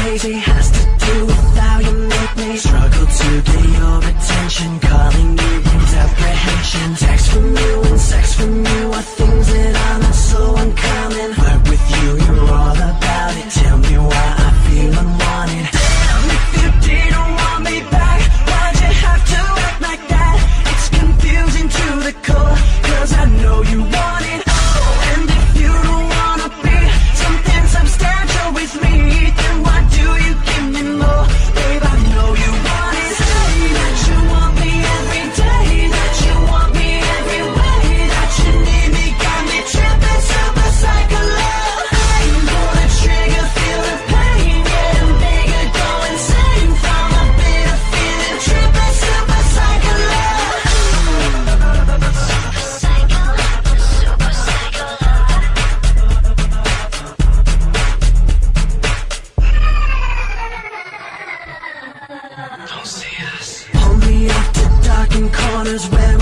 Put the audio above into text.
crazy has to do with how you make me struggle to get your attention. Calling you brings apprehension. Text from you and sex from you are things that are not so uncommon. But with you, you're all about it. Tell me why I feel unwanted. Damn, if you didn't want me back, why'd you have to act like that? It's confusing to the core, cause I know you want it. And if you don't wanna be something substantial with me, then why do you give me more? Babe, I know you want it. Say that you want me every day, that you want me every way, that you need me, got me tripping, super psycho love. Pull the trigger, feel the pain, getting bigger, go insane from a bit of feeling, tripping, super psycho love. Super psycho, super psycho love. Don't see us. Pull me up to darkened corners where